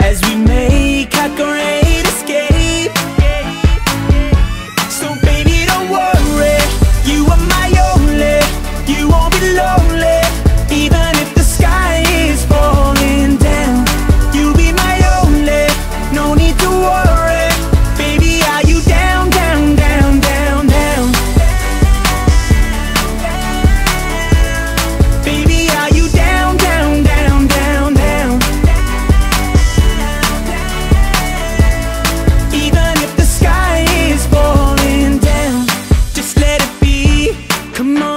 as we make our great escape. So baby, don't worry, you are my only. You won't be lonely, even if the sky is falling down. You'll be my only, no need to worry. Baby, are you down, down, down, down, down? Baby, are you down, down, down, down, down? Even if the sky is falling down, just let it be. Come on.